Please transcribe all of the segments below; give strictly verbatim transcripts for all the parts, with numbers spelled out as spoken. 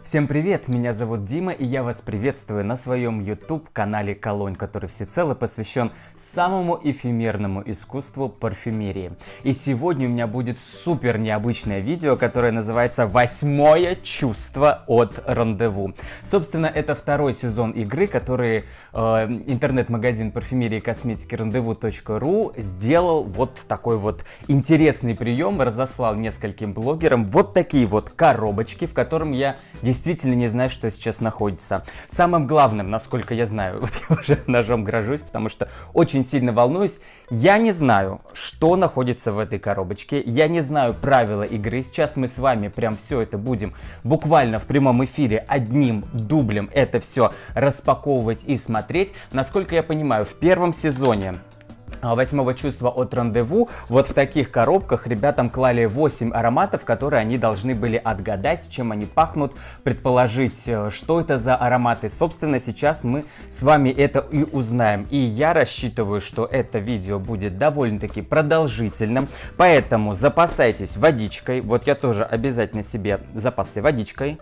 Всем привет, меня зовут Дима, и я вас приветствую на своем YouTube-канале Колонь, который всецело посвящен самому эфемерному искусству парфюмерии. И сегодня у меня будет супер необычное видео, которое называется «Восьмое чувство от Рандеву». Собственно, это второй сезон игры, который э, интернет-магазин парфюмерии и косметики рандеву точка ру сделал вот такой вот интересный прием, разослал нескольким блогерам вот такие вот коробочки, в котором я действительно не знаю, что сейчас находится. Самым главным, насколько я знаю, вот я уже ножом грожусь, потому что очень сильно волнуюсь, я не знаю, что находится в этой коробочке, я не знаю правила игры. Сейчас мы с вами прям все это будем буквально в прямом эфире одним дублем это все распаковывать и смотреть. Насколько я понимаю, в первом сезоне «Восьмого чувства от Рандеву» вот в таких коробках ребятам клали восемь ароматов, которые они должны были отгадать, чем они пахнут, предположить, что это за ароматы. Собственно, сейчас мы с вами это и узнаем. И я рассчитываю, что это видео будет довольно-таки продолжительным, поэтому запасайтесь водичкой. Вот я тоже обязательно себе запасся водичкой.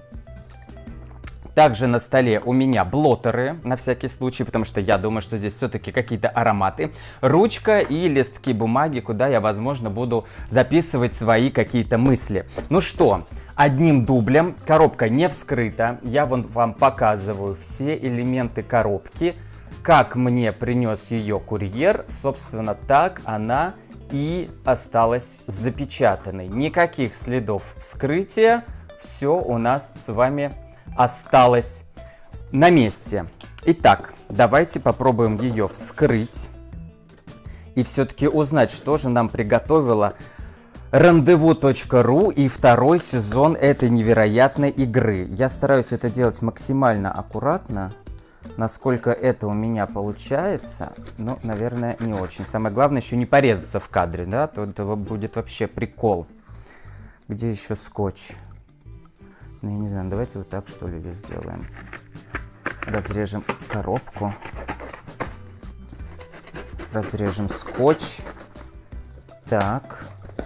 Также на столе у меня блоттеры, на всякий случай, потому что я думаю, что здесь все-таки какие-то ароматы. Ручка и листки бумаги, куда я, возможно, буду записывать свои какие-то мысли. Ну что, одним дублем, коробка не вскрыта. Я вон вам показываю все элементы коробки. Как мне принес ее курьер, собственно, так она и осталась запечатанной. Никаких следов вскрытия, все у нас с вами осталось на месте. Итак, давайте попробуем ее вскрыть и все-таки узнать, что же нам приготовила рандеву точка ру и второй сезон этой невероятной игры. Я стараюсь это делать максимально аккуратно, насколько это у меня получается, но, наверное, не очень. Самое главное еще не порезаться в кадре, да, то это будет вообще прикол. Где еще скотч? Ну, я не знаю, давайте вот так, что ли, сделаем. Разрежем коробку. Разрежем скотч. Так.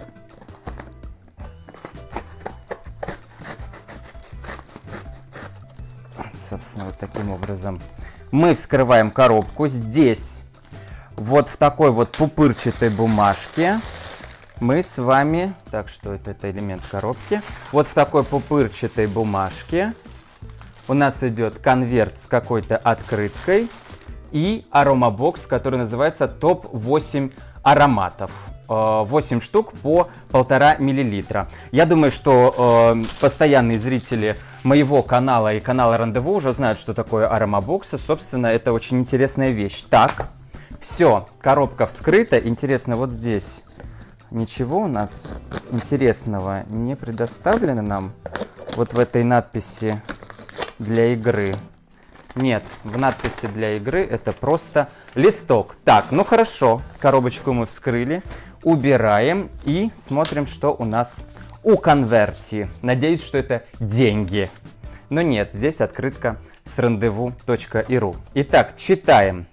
Собственно, вот таким образом мы вскрываем коробку. Здесь вот в такой вот пупырчатой бумажке мы с вами, так что это, это элемент коробки, вот в такой пупырчатой бумажке у нас идет конверт с какой-то открыткой и аромабокс, который называется топ восемь ароматов. восемь штук по полтора миллилитра. Я думаю, что э, постоянные зрители моего канала и канала Рандеву уже знают, что такое аромабоксы. Собственно, это очень интересная вещь. Так, все, коробка вскрыта. Интересно, вот здесь ничего у нас интересного не предоставлено нам вот в этой надписи для игры. Нет, в надписи для игры это просто листок. Так, ну хорошо, коробочку мы вскрыли, убираем и смотрим, что у нас у конверти. Надеюсь, что это деньги. Но нет, здесь открытка с рандеву точка ру. Итак, читаем.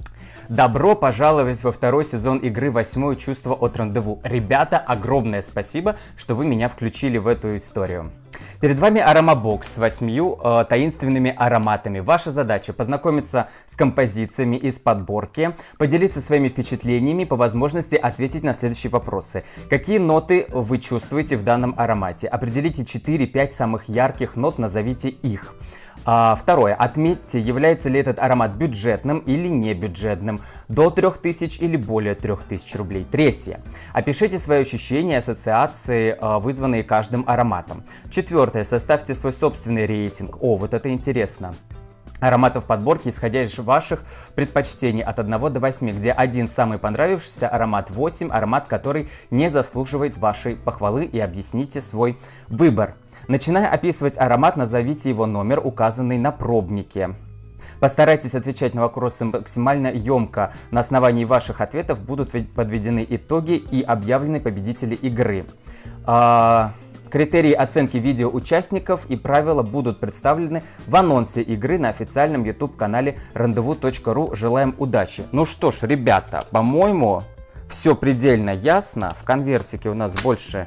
Добро пожаловать во второй сезон игры «Восьмое чувство от Рандеву». Ребята, огромное спасибо, что вы меня включили в эту историю. Перед вами аромабокс с восьмью э, таинственными ароматами. Ваша задача познакомиться с композициями из подборки, поделиться своими впечатлениями, по возможности ответить на следующие вопросы. Какие ноты вы чувствуете в данном аромате? Определите четыре-пять самых ярких нот, назовите их. А, второе. Отметьте, является ли этот аромат бюджетным или не бюджетным, до трёх тысяч или более трёх тысяч рублей. Третье. Опишите свои ощущения и ассоциации, а, вызванные каждым ароматом. Четвертое. Составьте свой собственный рейтинг. О, вот это интересно. Ароматов подборки, исходя из ваших предпочтений от одного до восьми, где один самый понравившийся аромат, восемь аромат, который не заслуживает вашей похвалы, и объясните свой выбор. Начиная описывать аромат, назовите его номер, указанный на пробнике. Постарайтесь отвечать на вопросы максимально емко. На основании ваших ответов будут подведены итоги и объявлены победители игры. А... Критерии оценки видео участников и правила будут представлены в анонсе игры на официальном YouTube-канале рандеву точка ру. Желаем удачи. Ну что ж, ребята, по-моему, все предельно ясно. В конвертике у нас больше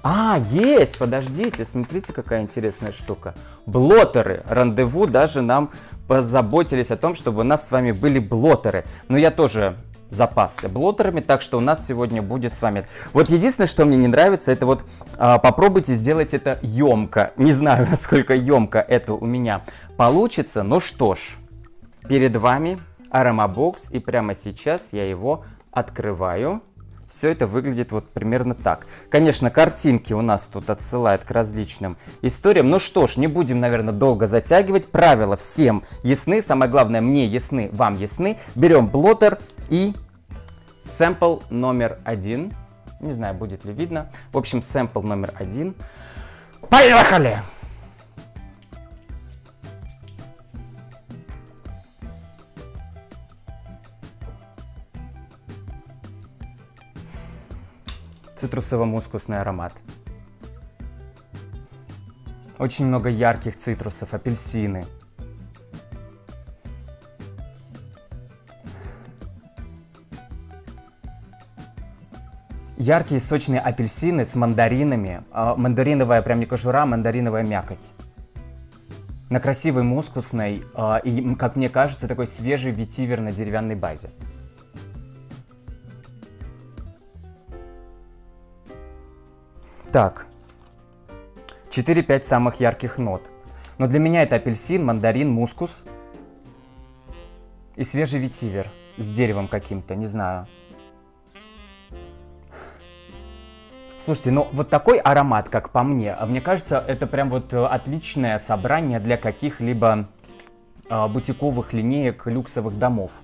А, есть, подождите, смотрите, какая интересная штука. Блотеры. Рандеву даже нам позаботились о том, чтобы у нас с вами были блотеры. Но я тоже запасся блотерами, так что у нас сегодня будет с вами. Вот единственное, что мне не нравится, это вот а, попробуйте сделать это емко. Не знаю, насколько емко это у меня получится, но что ж, перед вами Аромабокс, и прямо сейчас я его открываю. Все это выглядит вот примерно так. Конечно, картинки у нас тут отсылают к различным историям. Ну что ж, не будем, наверное, долго затягивать. Правила всем ясны. Самое главное, мне ясны, вам ясны. Берем блотер и сэмпл номер один. Не знаю, будет ли видно. В общем, сэмпл номер один. Поехали! Цитрусово-мускусный аромат. Очень много ярких цитрусов, апельсины. Яркие сочные апельсины с мандаринами. Мандариновая прям не кожура, мандариновая мякоть. На красивой мускусной и, как мне кажется, такой свежий ветивер на деревянной базе. Так, четыре-пять самых ярких нот. Но для меня это апельсин, мандарин, мускус и свежий ветивер с деревом каким-то, не знаю. Слушайте, ну вот такой аромат, как по мне, мне кажется, это прям вот отличное собрание для каких-либо э, бутиковых линеек люксовых домов.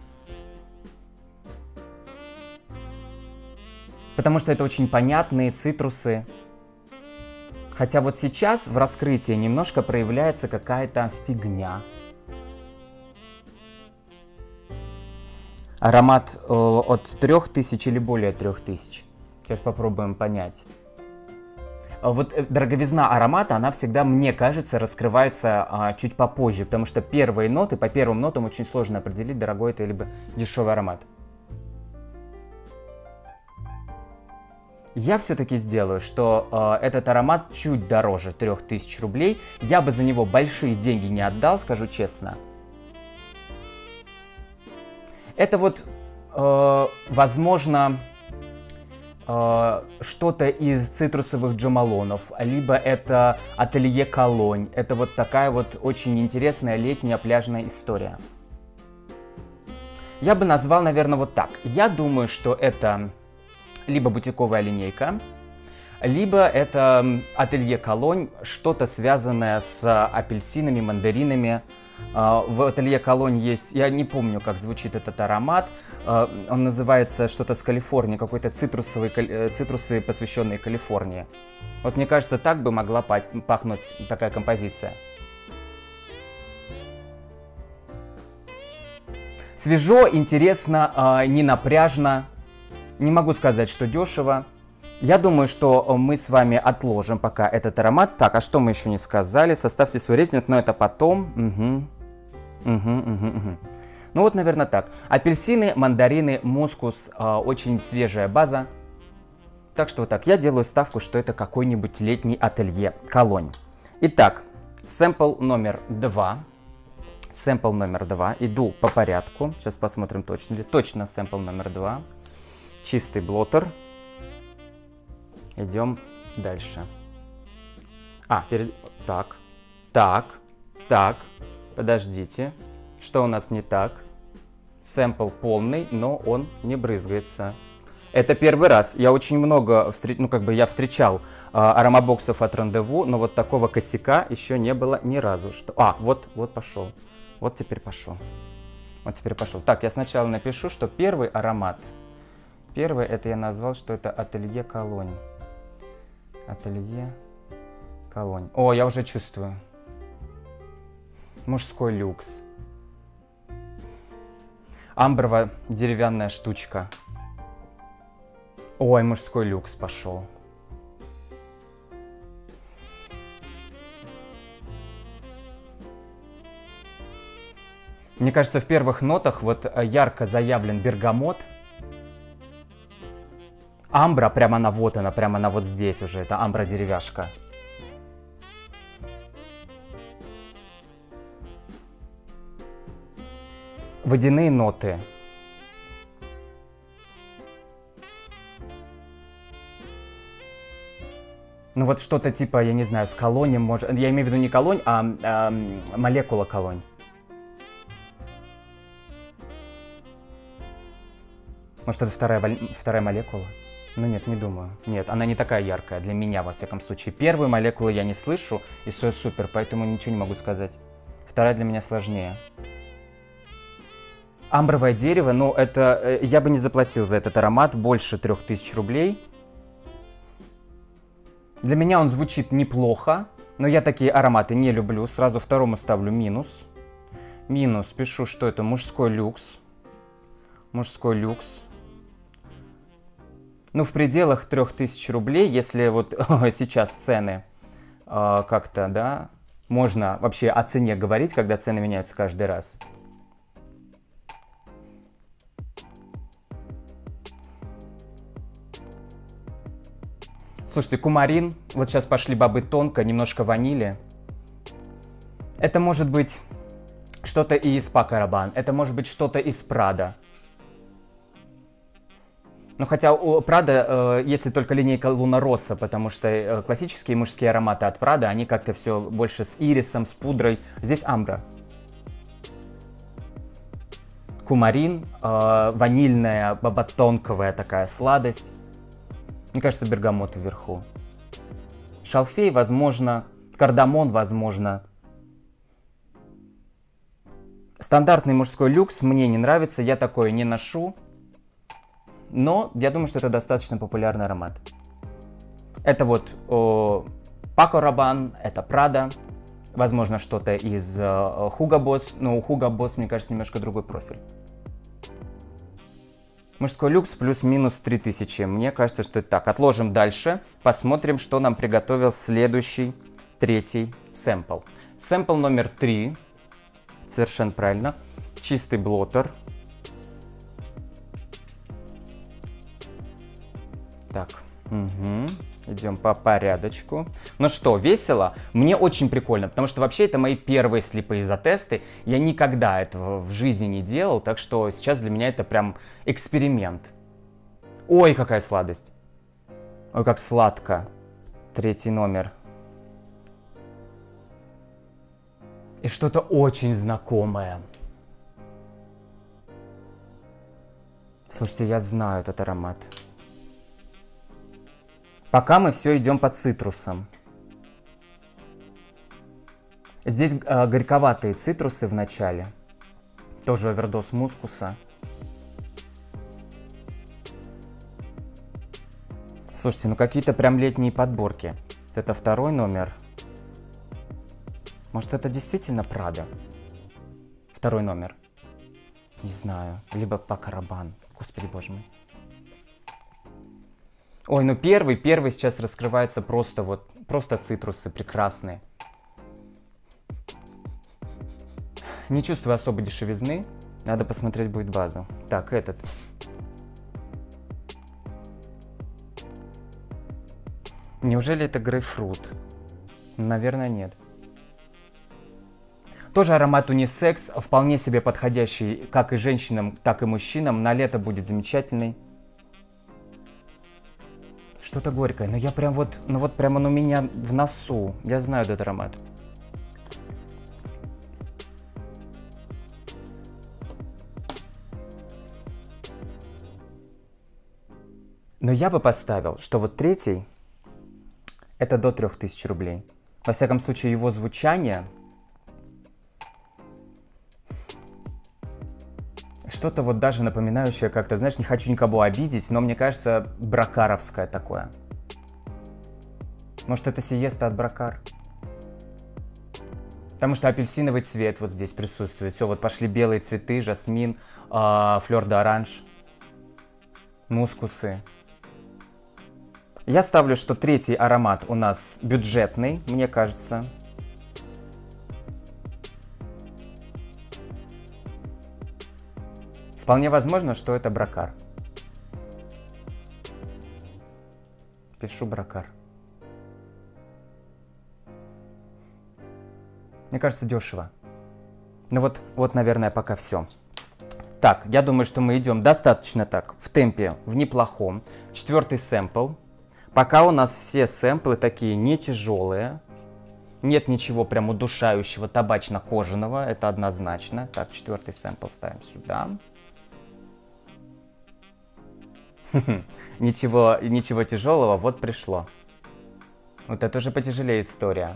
Потому что это очень понятные цитрусы. Хотя вот сейчас в раскрытии немножко проявляется какая-то фигня. Аромат э, от трёх тысяч или более трёх тысяч. Сейчас попробуем понять. Вот дороговизна аромата, она всегда, мне кажется, раскрывается а, чуть попозже. Потому что первые ноты, по первым нотам очень сложно определить, дорогой это либо дешевый аромат. Я все-таки сделаю, что э, этот аромат чуть дороже трёх тысяч рублей. Я бы за него большие деньги не отдал, скажу честно. Это вот, э, возможно, э, что-то из цитрусовых джамалонов, либо это ателье Колонь. Это вот такая вот очень интересная летняя пляжная история. Я бы назвал, наверное, вот так. Я думаю, что это либо бутиковая линейка, либо это ателье Колонь, что-то связанное с апельсинами, мандаринами. В ателье Колонь есть, я не помню, как звучит этот аромат, он называется что-то с Калифорнии, какой-то цитрусовый, цитрусы, посвященные Калифорнии. Вот мне кажется, так бы могла пахнуть такая композиция. Свежо, интересно, не напряжно. Не могу сказать, что дешево. Я думаю, что мы с вами отложим пока этот аромат. Так, а что мы еще не сказали? Составьте свой рейтинг, но это потом. Угу. Угу, угу, угу. Ну вот, наверное, так. Апельсины, мандарины, мускус, э, очень свежая база. Так что вот так. Я делаю ставку, что это какой-нибудь летний ателье Колонь. Итак, сэмпл номер два. Сэмпл номер два. Иду по порядку. Сейчас посмотрим, точно ли. Точно сэмпл номер два. Чистый блотер. Идем дальше. А, перед... Так, так, так, подождите. Что у нас не так? Сэмпл полный, но он не брызгается. Это первый раз. Я очень много, встр... ну как бы я встречал а, аромабоксов от Рандеву, но вот такого косяка еще не было ни разу. Что... А, вот, вот пошел. Вот теперь пошел. Вот теперь пошел. Так, я сначала напишу, что первый аромат. Первый, это я назвал, что это ателье Колонь. Ателье Колонь. О, я уже чувствую. Мужской люкс. Амбровая деревянная штучка. Ой, мужской люкс пошел. Мне кажется, в первых нотах вот ярко заявлен бергамот. Амбра, прямо она вот она, прямо она вот здесь уже. Это амбра-деревяшка. Водяные ноты. Ну вот что-то типа, я не знаю, с колонем, может... Я имею в виду не колонь, а, а молекула колонь. Может, это вторая, вторая молекула? Ну нет, не думаю. Нет, она не такая яркая для меня, во всяком случае. Первую молекулу я не слышу, и все супер, поэтому ничего не могу сказать. Вторая для меня сложнее. Амбровое дерево, ну это... Я бы не заплатил за этот аромат больше трех тысяч рублей. Для меня он звучит неплохо, но я такие ароматы не люблю. Сразу второму ставлю минус. Минус, пишу, что это мужской люкс. Мужской люкс. Ну, в пределах трех тысяч рублей, если вот сейчас цены э, как-то, да, можно вообще о цене говорить, когда цены меняются каждый раз. Слушайте, кумарин, вот сейчас пошли бобы тонко, немножко ванили. Это может быть что-то из Paco Rabanne, это может быть что-то из Prada. Ну, хотя у Prada, э, если только линейка Luna Rossa, потому что э, классические мужские ароматы от Prada, они как-то все больше с ирисом, с пудрой. Здесь амбра. Кумарин, э, ванильная, боботонковая такая сладость. Мне кажется, бергамот вверху. Шалфей, возможно. Кардамон, возможно. Стандартный мужской люкс мне не нравится, я такое не ношу. Но я думаю, что это достаточно популярный аромат. Это вот о, Paco Rabanne, это Prada. Возможно, что-то из э, Hugo Boss. Но у Hugo Boss, мне кажется, немножко другой профиль. Мужской люкс плюс-минус три тысячи. Мне кажется, что это так. Отложим дальше. Посмотрим, что нам приготовил следующий, третий сэмпл. Сэмпл номер три. Совершенно правильно. Чистый блоттер. Так, угу. Идем по порядочку. Ну что, весело? Мне очень прикольно, потому что вообще это мои первые слепые затесты. Я никогда этого в жизни не делал, так что сейчас для меня это прям эксперимент. Ой, какая сладость. Ой, как сладко. Третий номер. И что-то очень знакомое. Слушайте, я знаю этот аромат. Пока мы все идем по цитрусам. Здесь э, горьковатые цитрусы в начале. Тоже овердоз мускуса. Слушайте, ну какие-то прям летние подборки. Это второй номер. Может, это действительно Prada? Второй номер. Не знаю. Либо Paco Rabanne. Господи, боже мой. Ой, ну первый, первый сейчас раскрывается просто вот, просто цитрусы прекрасные. Не чувствую особой дешевизны. Надо посмотреть будет базу. Так, этот. Неужели это грейпфрут? Наверное, нет. Тоже аромат унисекс, вполне себе подходящий как и женщинам, так и мужчинам. На лето будет замечательный. Что-то горькое, но я прям вот, ну вот прямо он у меня в носу. Я знаю этот аромат. Но я бы поставил, что вот третий, это до трёх тысяч рублей. Во всяком случае, его звучание... Что-то вот даже напоминающее как-то, знаешь, не хочу никого обидеть, но мне кажется, бракаровское такое. Может, это сиеста от Бракар? Потому что апельсиновый цвет вот здесь присутствует. Все, вот пошли белые цветы, жасмин, э, флёр-д'оранж, мускусы. Я ставлю, что третий аромат у нас бюджетный, мне кажется. Вполне возможно, что это Бракар. Пишу Бракар. Мне кажется, дешево. Ну вот, вот, наверное, пока все. Так, я думаю, что мы идем достаточно так, в темпе, в неплохом. Четвертый сэмпл. Пока у нас все сэмплы такие не тяжелые. Нет ничего прям удушающего, табачно-кожаного, это однозначно. Так, четвертый сэмпл ставим сюда. Ничего, ничего тяжелого, вот пришло. Вот это уже потяжелее история.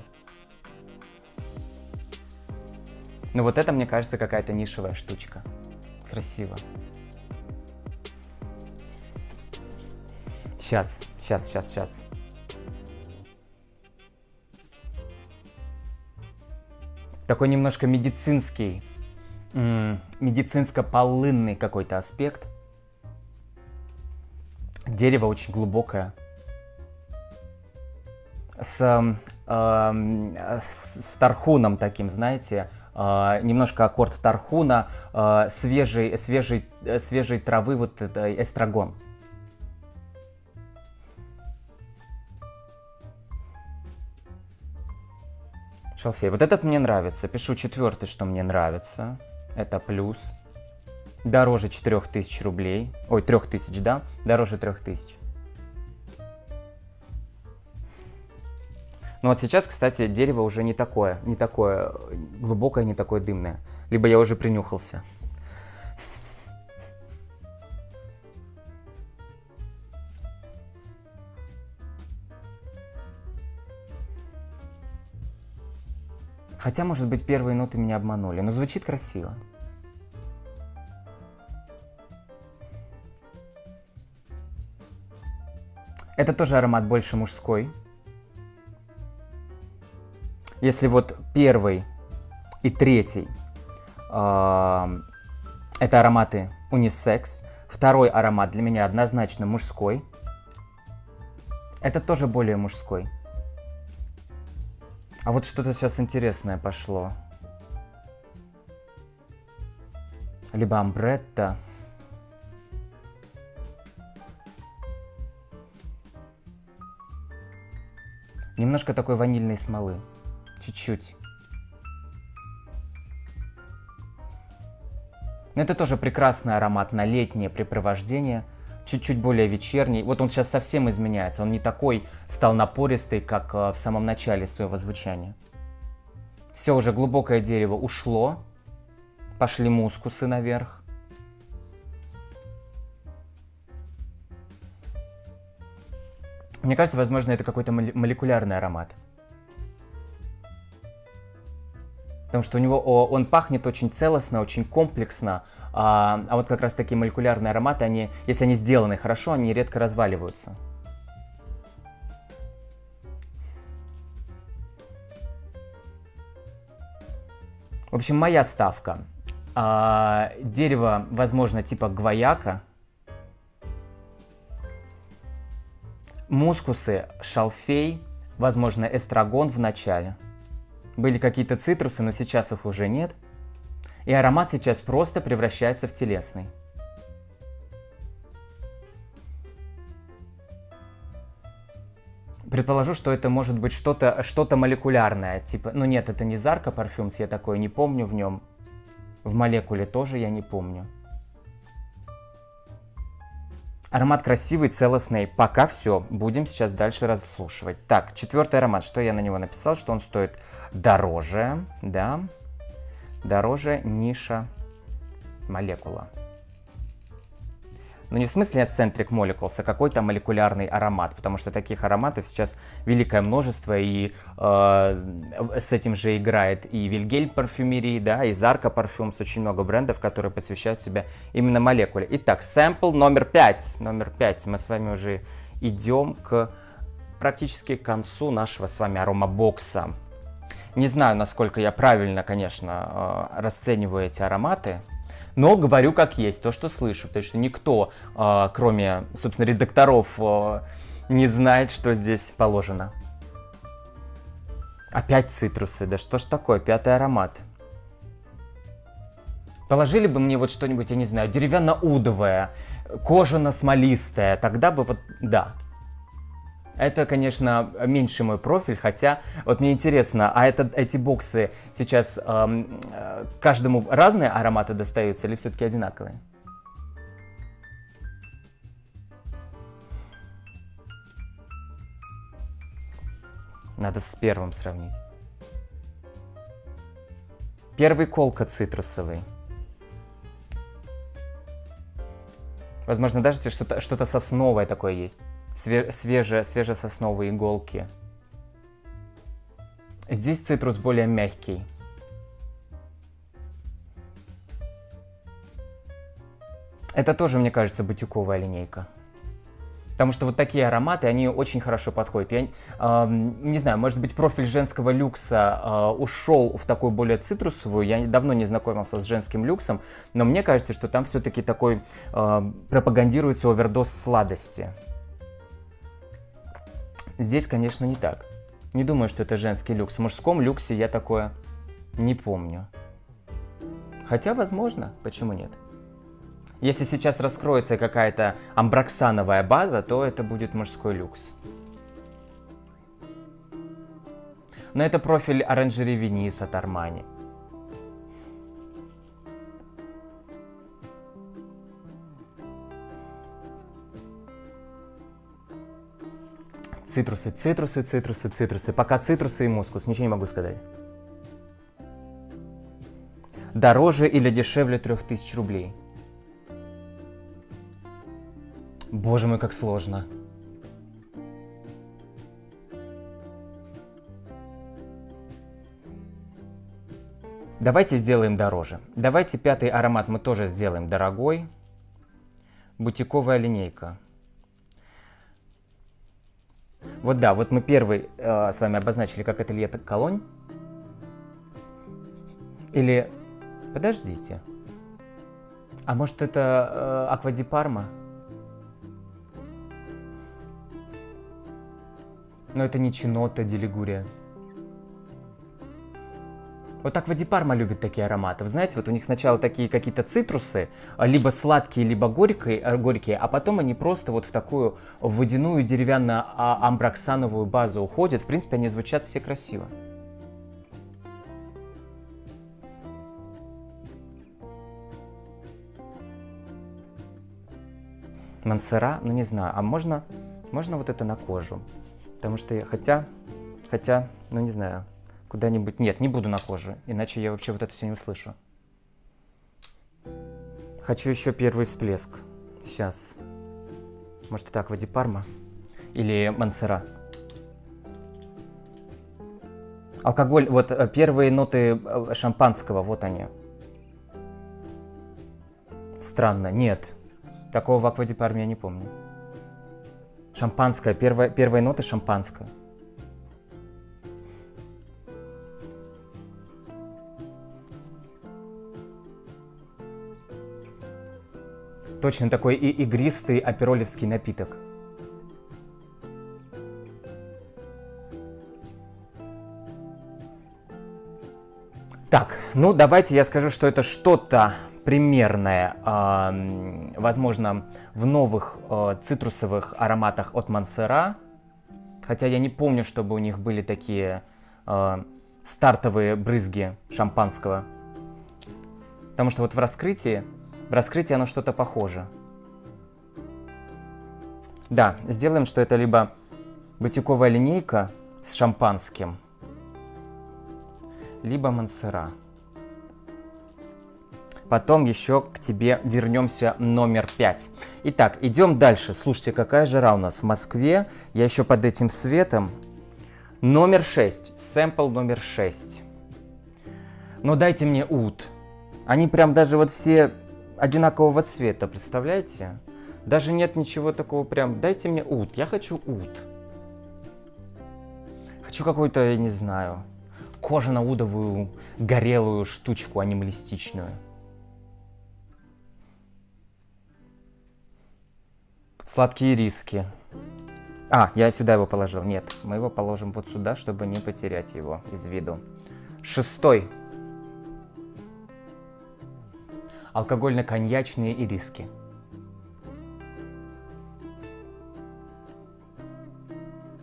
Ну вот это, мне кажется, какая-то нишевая штучка. Красиво. Сейчас, сейчас, сейчас, сейчас. Такой немножко медицинский, медицинско-полынный какой-то аспект. Дерево очень глубокое. С, э, с, с тархуном таким, знаете, э, немножко аккорд тархуна, э, свежей, свежей, свежей травы, вот это эстрагон. Шалфей. Вот этот мне нравится. Пишу четвертый, что мне нравится. Это плюс. Дороже четырёх тысяч рублей. Ой, трёх тысяч, да? Дороже трёх тысяч. Ну вот сейчас, кстати, дерево уже не такое. Не такое глубокое, не такое дымное. Либо я уже принюхался. Хотя, может быть, первые ноты меня обманули, но звучит красиво. Это тоже аромат больше мужской. Если вот первый и третий э, это ароматы унисекс, второй аромат для меня однозначно мужской. Это тоже более мужской. А вот что-то сейчас интересное пошло. Либо амбретта. Немножко такой ванильной смолы. Чуть-чуть. Но это тоже прекрасный аромат на летнее препровождение. Чуть-чуть более вечерний. Вот он сейчас совсем изменяется. Он не такой стал напористый, как в самом начале своего звучания. Все, уже глубокое дерево ушло. Пошли мускусы наверх. Мне кажется, возможно, это какой-то молекулярный аромат. Потому что у него он пахнет очень целостно, очень комплексно. А, а вот как раз такие молекулярные ароматы, они, если они сделаны хорошо, они редко разваливаются. В общем, моя ставка. А, дерево, возможно, типа гвояка. Мускусы, шалфей, возможно, эстрагон в начале. Были какие-то цитрусы, но сейчас их уже нет. И аромат сейчас просто превращается в телесный. Предположу, что это может быть что-то что-то молекулярное. Типа, ну нет, это не Зарка Парфюмс, я такое не помню в нем. В молекуле тоже я не помню. Аромат красивый, целостный. Пока все. Будем сейчас дальше разслушивать. Так, четвертый аромат. Что я на него написал? Что он стоит дороже. Да. Дороже ниша молекула. Ну не в смысле Eccentric Molecules, а какой-то молекулярный аромат. Потому что таких ароматов сейчас великое множество. И э, с этим же играет и Вильгельм парфюмерии, да, и Зарка Парфюмс. Очень много брендов, которые посвящают себя именно молекуле. Итак, сэмпл номер пять. Номер пять. Мы с вами уже идем к практически к концу нашего с вами аромабокса. Не знаю, насколько я правильно, конечно, э, расцениваю эти ароматы. Но говорю как есть, то, что слышу. Потому что никто, э, кроме, собственно, редакторов, э, не знает, что здесь положено. Опять цитрусы. Да что ж такое? Пятый аромат. Положили бы мне вот что-нибудь, я не знаю, деревянно-удовое, кожано-смолистое. Тогда бы вот, да. Это, конечно, меньше мой профиль, хотя вот мне интересно, а это, эти боксы сейчас эм, э, каждому разные ароматы достаются или все-таки одинаковые? Надо с первым сравнить. Первый колка цитрусовый. Возможно, даже что-то что-то сосновое такое есть. Свежие, свежесосновые иголки. Здесь цитрус более мягкий. Это тоже, мне кажется, бутиковая линейка. Потому что вот такие ароматы, они очень хорошо подходят. Я э, не знаю, может быть, профиль женского люкса э, ушел в такую более цитрусовую. Я давно не знакомился с женским люксом, но мне кажется, что там все-таки такой э, пропагандируется овердоз сладости. Здесь, конечно, не так. Не думаю, что это женский люкс. В мужском люксе я такое не помню. Хотя, возможно, почему нет? Если сейчас раскроется какая-то амброксановая база, то это будет мужской люкс. Но это профиль оранжерей Венис от Armani. Цитрусы, цитрусы, цитрусы, цитрусы. Пока цитрусы и мускус, ничего не могу сказать. Дороже или дешевле трех тысяч рублей? Боже мой, как сложно. Давайте сделаем дороже. Давайте пятый аромат мы тоже сделаем дорогой. Бутиковая линейка. Вот да, вот мы первый э, с вами обозначили как Ателье Колонь. Или... Подождите. А может это э, Аква ди Парма? Но это не Чинотто ди Лигурия. Вот Аква ди Парма любит такие ароматы. Вы знаете, вот у них сначала такие какие-то цитрусы, либо сладкие, либо горькие, горькие, а потом они просто вот в такую водяную деревянно-амброксановую базу уходят. В принципе, они звучат все красиво. Монсера, ну не знаю, а можно, можно вот это на кожу? Потому что я, хотя, хотя, ну не знаю, куда-нибудь... Нет, не буду на кожу, иначе я вообще вот это все не услышу. Хочу еще первый всплеск. Сейчас. Может, это Аква ди Парма? Или Монсера? Алкоголь, вот первые ноты шампанского, вот они. Странно, нет. Такого в Аква ди Парме я не помню. Шампанское, первая, первые ноты шампанское. Точно такой и игристый аперолевский напиток. Так, ну давайте я скажу, что это что-то примерное, э, возможно, в новых э, цитрусовых ароматах от Монсера. Хотя я не помню, чтобы у них были такие э, стартовые брызги шампанского. Потому что вот в раскрытии, в раскрытии оно что-то похоже. Да, сделаем, что это либо бутиковая линейка с шампанским, либо Монсера. Потом еще к тебе вернемся номер пять. Итак, идем дальше. Слушайте, какая жара у нас в Москве. Я еще под этим светом. Номер шесть. Сэмпл номер шесть. Но дайте мне ут. Они прям даже вот все одинакового цвета, представляете? Даже нет ничего такого прям. Дайте мне ут. Я хочу ут. Хочу какую-то, я не знаю, кожано-удовую горелую штучку анималистичную. Сладкие риски. А, я сюда его положил. Нет, мы его положим вот сюда, чтобы не потерять его из виду. Шестой. Алкогольно-коньячные ириски.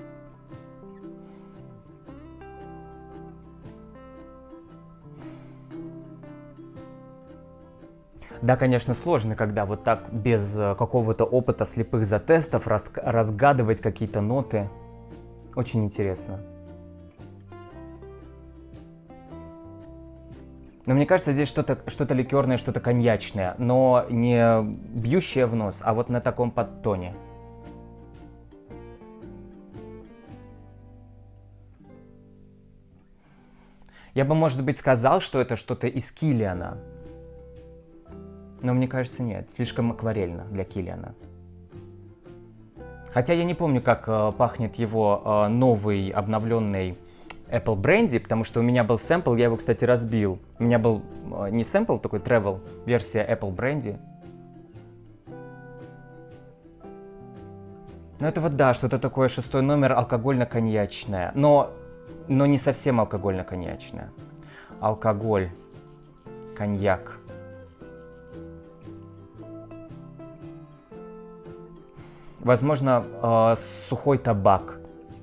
Да, конечно, сложно, когда вот так без какого-то опыта слепых затестов раз, разгадывать какие-то ноты. Очень интересно. Но мне кажется, здесь что-то что-то ликерное, что-то коньячное, но не бьющее в нос, а вот на таком подтоне. Я бы, может быть, сказал, что это что-то из Киллиана. Но мне кажется, нет. Слишком акварельно для Киллиана. Хотя я не помню, как э, пахнет его э, новый обновленный Apple Brandy, потому что у меня был сэмпл, я его, кстати, разбил. У меня был э, не сэмпл, такой travel, версия Apple Brandy. Ну это вот да, что-то такое, шестой номер, алкогольно-коньячное. Но, но не совсем алкогольно-коньячное. Алкоголь, коньяк. Возможно, э, сухой табак.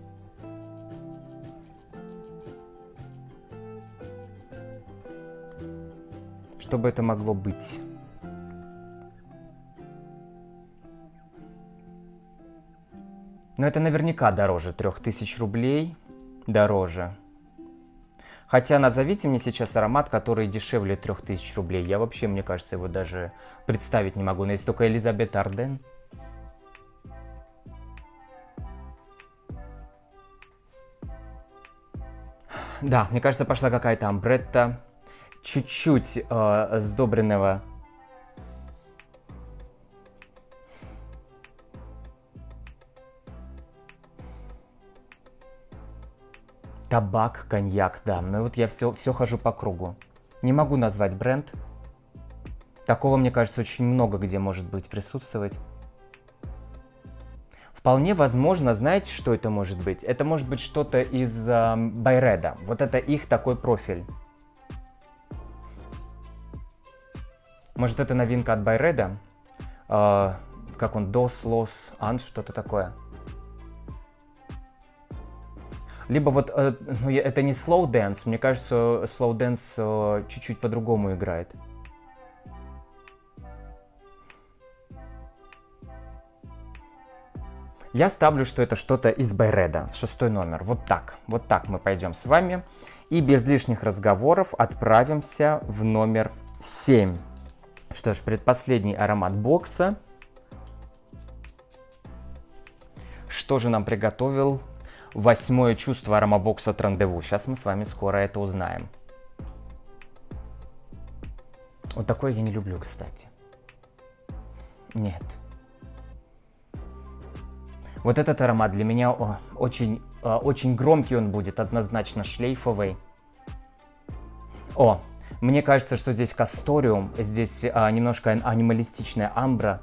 Что бы это могло быть? Но это наверняка дороже трех тысяч рублей. Дороже. Хотя назовите мне сейчас аромат, который дешевле трех тысяч рублей. Я вообще, мне кажется, его даже представить не могу. Но есть только Элизабет Арден. Да, мне кажется, пошла какая-то амбретта, чуть-чуть э, сдобренного. Табак, коньяк, да. Ну вот я все, все хожу по кругу. Не могу назвать бренд. Такого, мне кажется, очень много где может быть присутствовать. Вполне возможно, знаете, что это может быть? Это может быть что-то из э, Byredo. Вот это их такой профиль. Может, это новинка от Byredo? Э, как он? Dos, Los, An, что-то такое. Либо вот, э, ну, это не Slow Dance. Мне кажется, Slow Dance э, чуть-чуть по-другому играет. Я ставлю, что это что-то из Byredo, шестой номер. Вот так. Вот так мы пойдем с вами. И без лишних разговоров отправимся в номер семь. Что ж, предпоследний аромат бокса. Что же нам приготовил восьмое чувство аромабокса от Rendezvous? Сейчас мы с вами скоро это узнаем. Вот такое я не люблю, кстати. Нет. Вот этот аромат для меня о, очень, о, очень громкий он будет, однозначно шлейфовый. О, мне кажется, что здесь касториум, здесь а, немножко анималистичная амбра.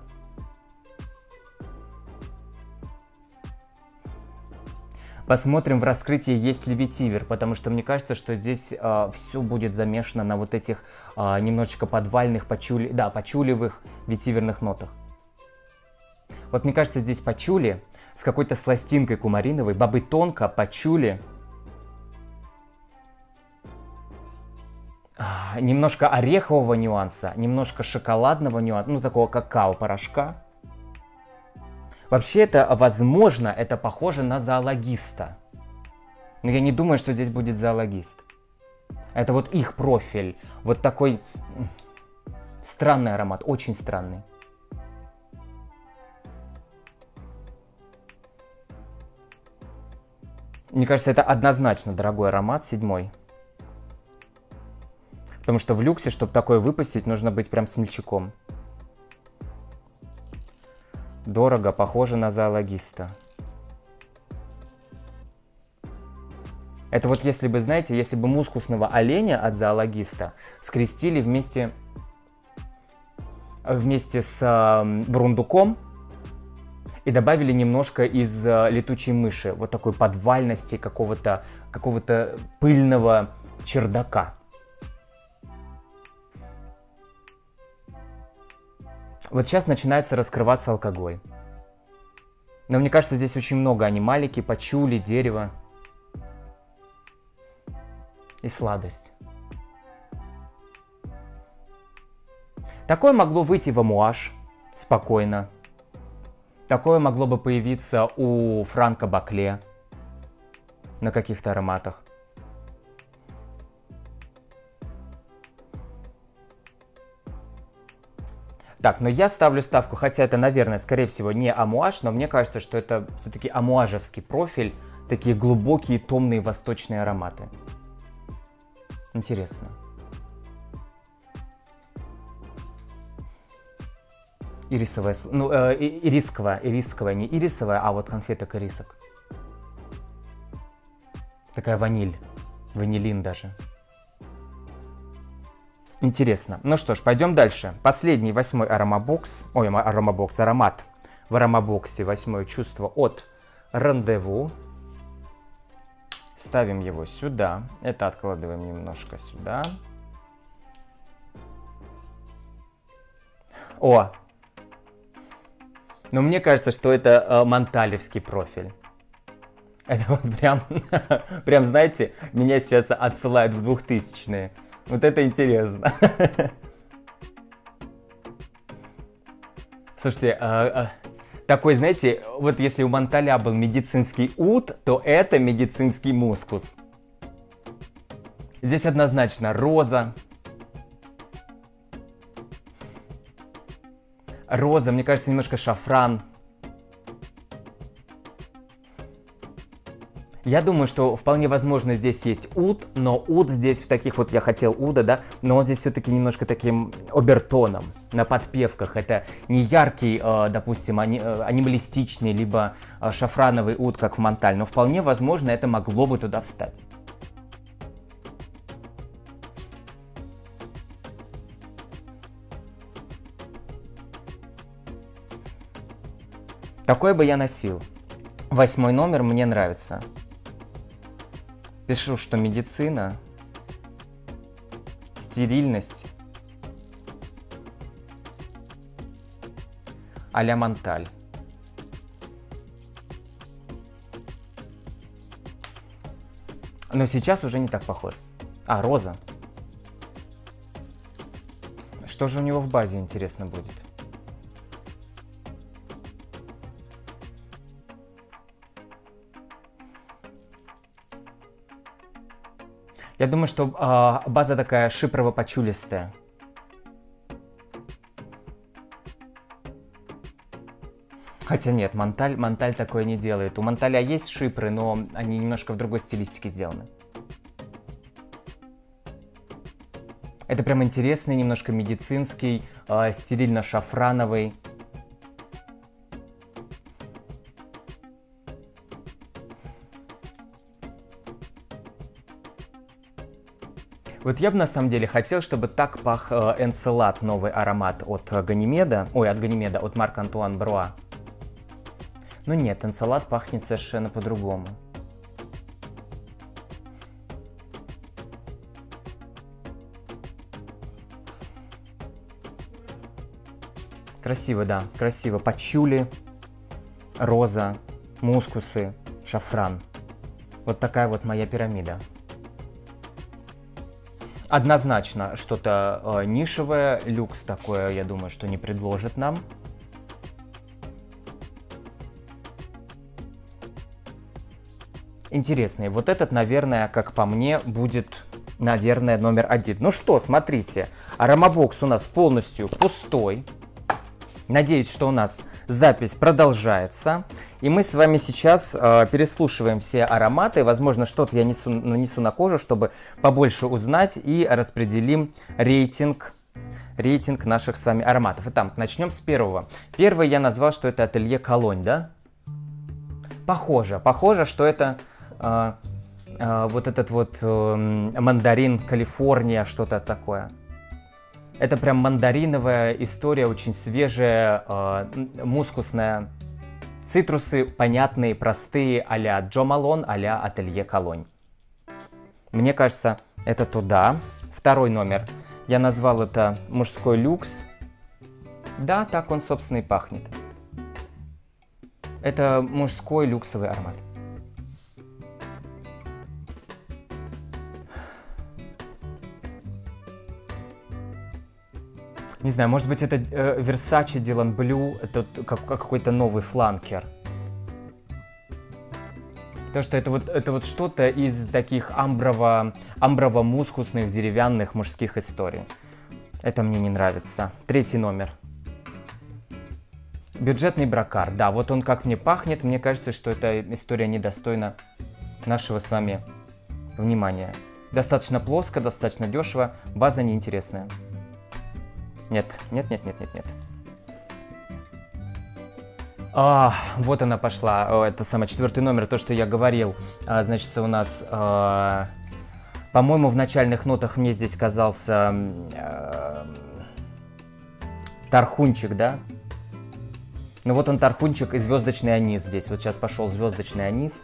Посмотрим в раскрытии, есть ли ветивер, потому что мне кажется, что здесь а, все будет замешано на вот этих а, немножечко подвальных, пачули, да, пачулевых ветиверных нотах. Вот мне кажется, здесь пачули с какой-то сластинкой кумариновой, бобы тонко, пачули. А, немножко орехового нюанса, немножко шоколадного нюанса, ну такого какао-порошка. Вообще это, возможно, это похоже на зоологиста. Но я не думаю, что здесь будет зоологист. Это вот их профиль. Вот такой странный аромат, очень странный. Мне кажется, это однозначно дорогой аромат, седьмой. Потому что в люксе, чтобы такое выпустить, нужно быть прям смельчаком. Дорого, похоже на зоологиста. Это вот если бы, знаете, если бы мускусного оленя от зоологиста скрестили вместе, вместе с э, бурундуком и добавили немножко из э, летучей мыши, вот такой подвальности какого-то какого-то пыльного чердака. Вот сейчас начинается раскрываться алкоголь. Но мне кажется, здесь очень много анималики, пачули, дерева. И сладость. Такое могло выйти в амуаж спокойно. Такое могло бы появиться у Франка Бакле на каких-то ароматах. Так, но я ставлю ставку, хотя это, наверное, скорее всего, не амуаж, но мне кажется, что это все-таки амуажевский профиль, такие глубокие, томные восточные ароматы. Интересно. Ирисовая, ну, э, ирисковая, ирисковая, не ирисовая, а вот конфеток ирисок. Такая ваниль, ванилин даже. Интересно. Ну что ж, пойдем дальше. Последний, восьмой аромабокс. Ой, аромабокс, аромат. В аромабоксе восьмое чувство от Рандеву. Ставим его сюда. Это откладываем немножко сюда. О! Но мне кажется, что это э, монталевский профиль. Это вот прям, прям, знаете, меня сейчас отсылают в двухтысячные. Вот это интересно. Слушайте, а, а, такой, знаете, вот если у Монталя был медицинский ут, то это медицинский мускус. Здесь однозначно роза. Роза, мне кажется, немножко шафран. Я думаю, что вполне возможно здесь есть ут, но ут здесь в таких вот, я хотел уда, да, но он здесь все-таки немножко таким обертоном, на подпевках. Это не яркий, э, допустим, ани, э, анималистичный, либо э, шафрановый ут, как в Монталь, но вполне возможно это могло бы туда встать. Такое бы я носил. Восьмой номер мне нравится. Пишу, что медицина, стерильность, а-ля Монталь. Но сейчас уже не так похож. А, роза. Что же у него в базе, интересно, будет? Я думаю, что э, база такая шипрово-почулистая. Хотя нет, Монталь, Монталь такое не делает. У Монталя есть шипры, но они немножко в другой стилистике сделаны. Это прям интересный, немножко медицинский, э, стерильно-шафрановый. Вот я бы на самом деле хотел, чтобы так пах э, Энцелад, новый аромат от Ганимеда, ой, от Ганимеда, от Марк-Антуан Бруа. Но нет, Энцелад пахнет совершенно по-другому. Красиво, да, красиво. Пачули, роза, мускусы, шафран. Вот такая вот моя пирамида. Однозначно что-то э, нишевое, люкс такое, я думаю, что не предложит нам. Интересный. Вот этот, наверное, как по мне, будет, наверное, номер один. Ну что, смотрите, аромабокс у нас полностью пустой. Надеюсь, что у нас запись продолжается. И мы с вами сейчас э, переслушиваем все ароматы. Возможно, что-то я несу, нанесу на кожу, чтобы побольше узнать. И распределим рейтинг, рейтинг наших с вами ароматов. Итак, начнем с первого. Первый я назвал, что это Ателье Колонь, да? Похоже, похоже, что это э, э, вот этот вот э, мандарин Калифорния, что-то такое. Это прям мандариновая история, очень свежая, э, мускусная. Цитрусы понятные, простые, а-ля Джо Малон, а-ля Ателье Колонь. Мне кажется, это туда. Второй номер. Я назвал это мужской люкс. Да, так он, собственно, и пахнет. Это мужской люксовый аромат. Не знаю, может быть, это э, Versace Dylan Blue, это как, какой-то новый фланкер. Потому что это вот, это вот что-то из таких амброво, амброво-мускусных деревянных мужских историй. Это мне не нравится. Третий номер. Бюджетный брокар. Да, вот он как мне пахнет. Мне кажется, что эта история недостойна нашего с вами внимания. Достаточно плоско, достаточно дешево. База неинтересная. Нет, нет, нет, нет, нет, нет. А, вот она пошла. О, это самый четвертый номер, то, что я говорил. А, значит, у нас, а, по-моему, в начальных нотах мне здесь казался а, тархунчик, да? Ну вот он тархунчик и звездочный анис здесь. Вот сейчас пошел звездочный анис.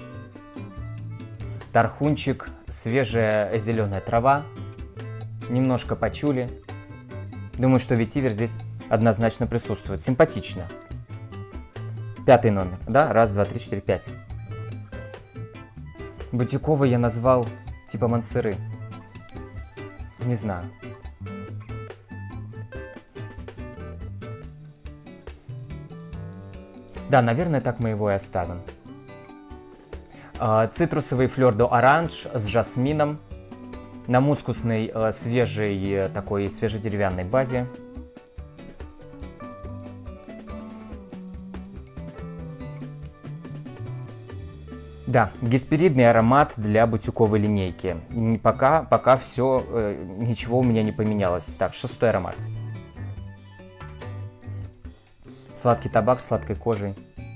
Тархунчик, свежая зеленая трава. Немножко пачули. Думаю, что ветивер здесь однозначно присутствует. Симпатично. Пятый номер, да? Раз, два, три, четыре, пять. Бутиковый я назвал типа мансеры. Не знаю. Да, наверное, так мы его и оставим. Цитрусовый флёр до оранж с жасмином. На мускусной, э, свежей, такой свежедеревянной базе. Да, гесперидный аромат для бутиковой линейки. Пока, пока все, э, ничего у меня не поменялось. Так, шестой аромат. Сладкий табак с сладкой кожей.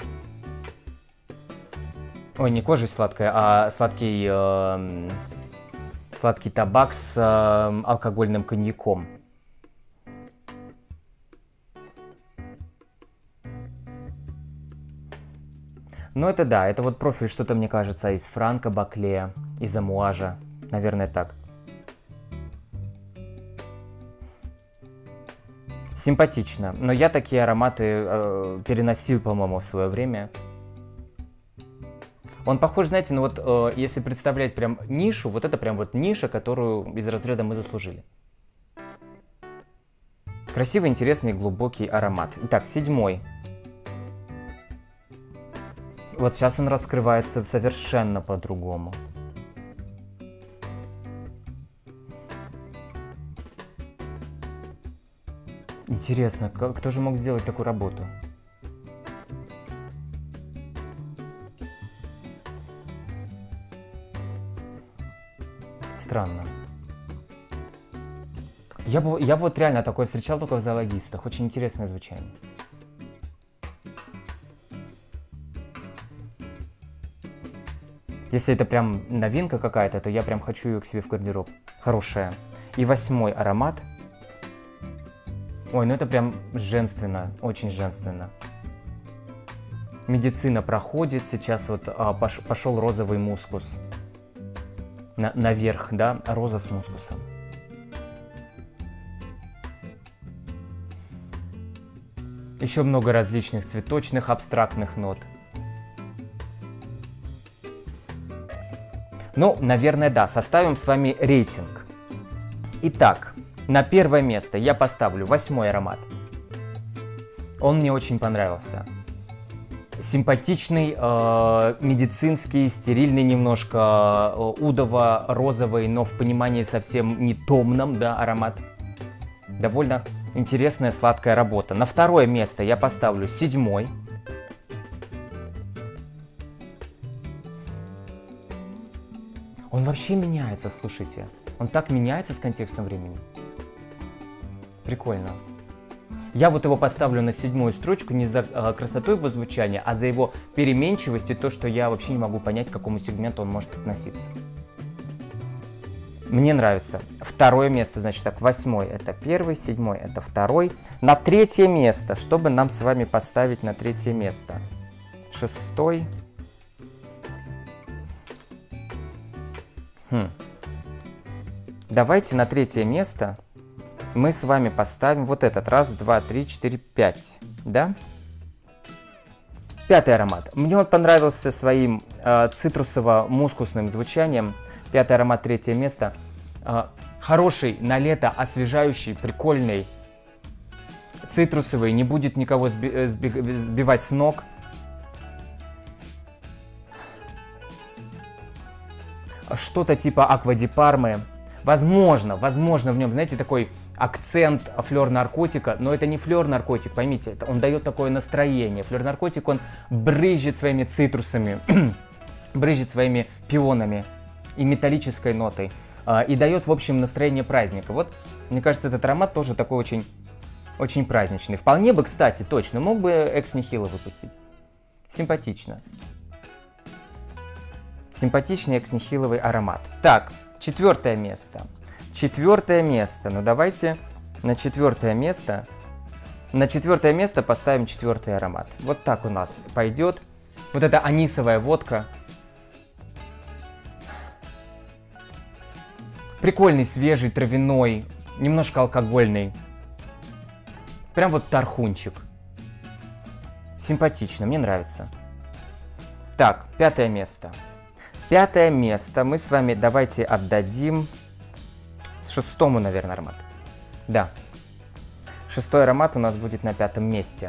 Ой, не кожей сладкая, а сладкий... Э, Сладкий табак с э, алкогольным коньяком. Ну это да, это вот профиль что-то, мне кажется, из Франка Баклея, из Амуажа. Наверное, так. Симпатично. Но я такие ароматы э, переносил, по-моему, в свое время. Он похож, знаете, ну вот, э, если представлять прям нишу, вот это прям вот ниша, которую из разряда мы заслужили. Красивый, интересный, глубокий аромат. Итак, седьмой. Вот сейчас он раскрывается совершенно по-другому. Интересно, кто же мог сделать такую работу? Странно. Я, бы, я вот реально такое встречал только в зоологистах. Очень интересное звучание. Если это прям новинка какая-то, то я прям хочу ее к себе в гардероб. Хорошая. И восьмой аромат. Ой, ну это прям женственно, очень женственно. Медицина проходит, сейчас вот а, пош, пошел розовый мускус. На, наверх, да, роза с мускусом. Еще много различных цветочных, абстрактных нот. Ну, наверное, да, составим с вами рейтинг. Итак, на первое место я поставлю восьмой аромат. Он мне очень понравился. Симпатичный, э, медицинский, стерильный немножко, э, удово-розовый, но в понимании совсем не томном, да, аромат. Довольно интересная сладкая работа. На второе место я поставлю седьмой. Он вообще меняется, слушайте. Он так меняется с контекстом времени. Прикольно. Я вот его поставлю на седьмую строчку не за э, красоту его звучания, а за его переменчивость и то, что я вообще не могу понять, к какому сегменту он может относиться. Мне нравится. Второе место, значит так, восьмой это первый, седьмой это второй. На третье место, чтобы нам с вами поставить на третье место. Шестой. Хм. Давайте на третье место мы с вами поставим вот этот. Раз, два, три, четыре, пять. Да? Пятый аромат. Мне он понравился своим э, цитрусово-мускусным звучанием. Пятый аромат, третье место. Э, хороший, на лето, освежающий, прикольный. цитрусовый, не будет никого сби сби сбивать с ног. Что-то типа Аква ди Пармы. Возможно, возможно в нем, знаете, такой акцент флёр наркотика, но это не флёр наркотик, поймите, это он дает такое настроение. Флёр наркотик, он брызжет своими цитрусами, брызжет своими пионами и металлической нотой, и дает, в общем, настроение праздника. Вот, мне кажется, этот аромат тоже такой очень, очень праздничный. Вполне бы, кстати, точно, мог бы Экс Нихило выпустить. Симпатично. Симпатичный Экс Нихиловый аромат. Так, четвертое место. Четвертое место. Ну давайте на четвертое место. На четвертое место поставим четвертый аромат. Вот так у нас пойдет. Вот эта анисовая водка. Прикольный, свежий, травяной, немножко алкогольный. Прям вот тархунчик. Симпатично, мне нравится. Так, пятое место. Пятое место мы с вами давайте отдадим шестому, наверное, аромат. Да. Шестой аромат у нас будет на пятом месте.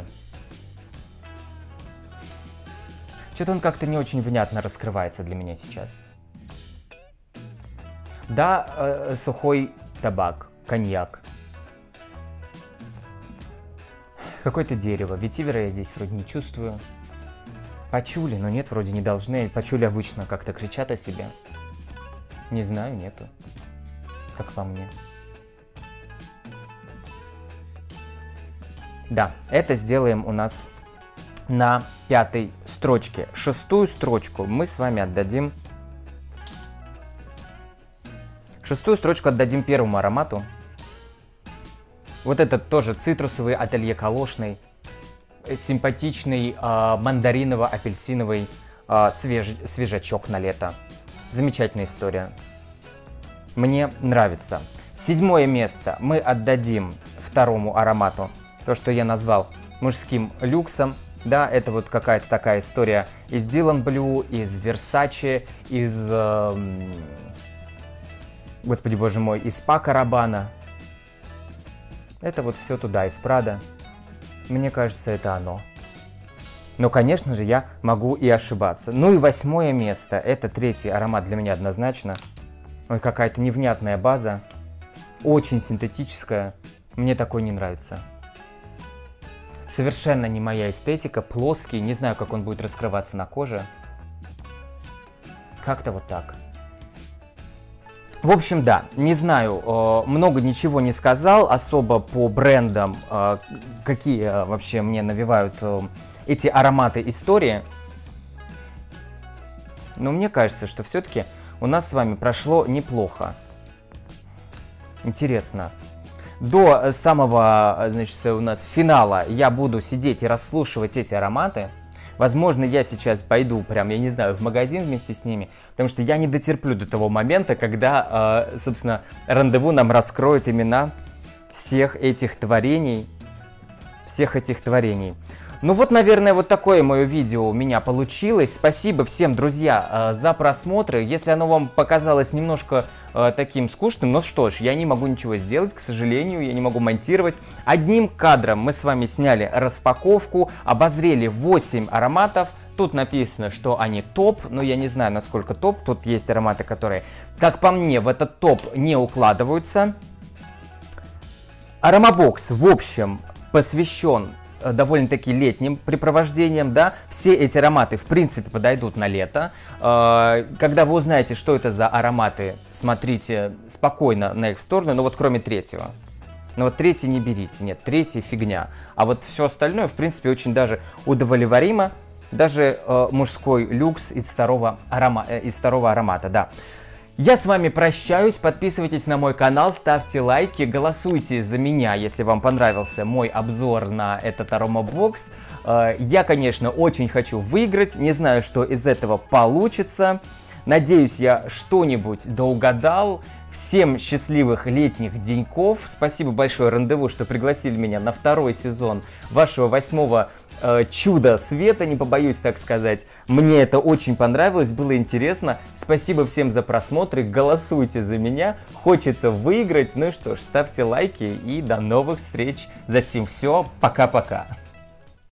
Что-то он как-то не очень внятно раскрывается для меня сейчас. Да, э, сухой табак, коньяк. Какое-то дерево. Ветивера я здесь вроде не чувствую. Пачули, но нет, вроде не должны. Пачули обычно как-то кричат о себе. Не знаю, нету. Как по мне. Да, это сделаем у нас на пятой строчке. Шестую строчку мы с вами отдадим... Шестую строчку отдадим первому аромату. Вот этот тоже цитрусовый, ателье калошный, симпатичный э, мандариново-апельсиновый э, свеж... свежачок на лето. Замечательная история. Мне нравится. Седьмое место мы отдадим второму аромату. То, что я назвал мужским люксом. Да, это вот какая-то такая история из Dylan Blue, из Versace, из... Э, господи боже мой, из Пако Рабана. Это вот все туда, из Прада. Мне кажется, это оно. Но, конечно же, я могу и ошибаться. Ну и восьмое место. Это третий аромат для меня однозначно. Ой, какая-то невнятная база. Очень синтетическая. Мне такой не нравится. Совершенно не моя эстетика. Плоский. Не знаю, как он будет раскрываться на коже. Как-то вот так. В общем, да, не знаю, много ничего не сказал особо по брендам, какие вообще мне навевают эти ароматы истории. Но мне кажется, что все-таки у нас с вами прошло неплохо. Интересно. До самого, значит, у нас финала я буду сидеть и расслушивать эти ароматы. Возможно, я сейчас пойду прям, я не знаю, в магазин вместе с ними, потому что я не дотерплю до того момента, когда, э, собственно, рандеву нам раскроет имена всех этих творений, всех этих творений. Ну вот, наверное, вот такое мое видео у меня получилось. Спасибо всем, друзья, за просмотры. Если оно вам показалось немножко э, таким скучным, ну что ж, я не могу ничего сделать, к сожалению, я не могу монтировать. Одним кадром мы с вами сняли распаковку, обозрели восемь ароматов. Тут написано, что они топ, но я не знаю, насколько топ. Тут есть ароматы, которые, как по мне, в этот топ не укладываются. Аромабокс, в общем, посвящен довольно-таки летним препровождением, да, все эти ароматы в принципе подойдут на лето. Когда вы узнаете, что это за ароматы, смотрите спокойно на их сторону, но вот кроме третьего. Но вот третий не берите, нет, третий фигня. А вот все остальное в принципе очень даже удовлетворимо, даже э, мужской люкс из второго, арома, э, из второго аромата, да. Я с вами прощаюсь, подписывайтесь на мой канал, ставьте лайки, голосуйте за меня, если вам понравился мой обзор на этот аромабокс. Я, конечно, очень хочу выиграть, не знаю, что из этого получится. Надеюсь, я что-нибудь доугадал. Всем счастливых летних деньков. Спасибо большое Рандеву, что пригласили меня на второй сезон вашего восьмого э, чудо света, не побоюсь так сказать. Мне это очень понравилось, было интересно. Спасибо всем за просмотры, голосуйте за меня, хочется выиграть. Ну и что ж, ставьте лайки и до новых встреч. За сим все, пока-пока.